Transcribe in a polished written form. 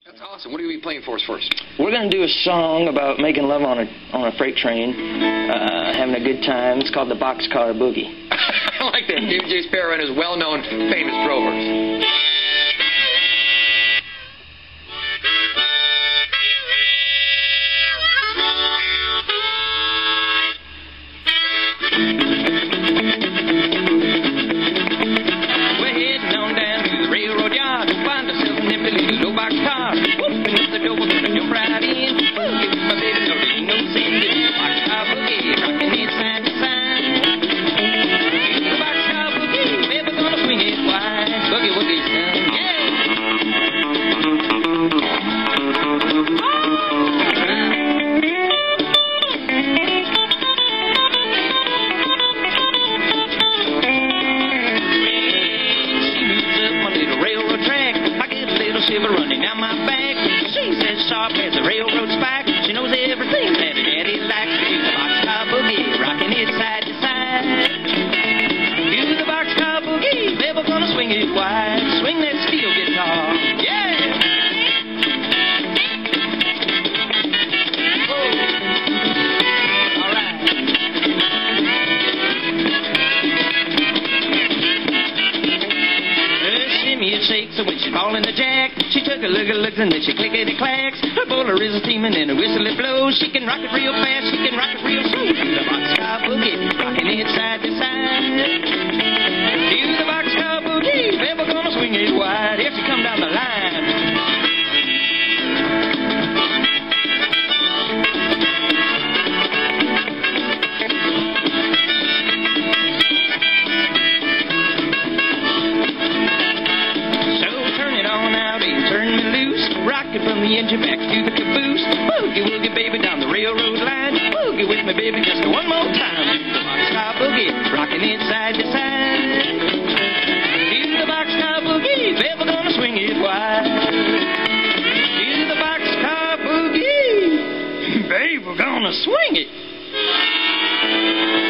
That's awesome. What are you playing for us first? We're going to do a song about making love on a freight train, having a good time. It's called the Boxcar Boogie. I like that. David J. Sparrow and his well-known famous drovers. We're heading on down to the railroad yard to find ourselves an empty little boxcar. Open up the door, we're gonna jump right in. Give my baby no day, no sin. The Boxcar Boogie, rocking it side to side. The Boxcar Boogie, baby gonna swing it wide. Boogie woogie son, yeah. Shiver running down my back. She's as sharp as a railroad spike. She knows everything that a daddy likes. Do the Boxcar Boogie, rocking it side to side. Do the Boxcar Boogie, baby gonna swing it wide. Swing that steel guitar, yeah. All right. Shimmy it shakes when she's falling the jack. She took a look and then she clickety-clacks. Her bowler is steaming and her whistle it blows. She can rock it real fast, she can rock it real slow. Do the Boxcar Boogie, rocking it side to side. Do the Boxcar Boogie, baby gonna swing it wide. If she come down the line. Rocket from the engine back to the caboose. Boogie woogie baby down the railroad line. Boogie with me baby just one more time. The Boxcar Boogie, rocking it side to side. Do the Boxcar Boogie, baby gonna swing it wide. Do the Boxcar Boogie, baby gonna swing it.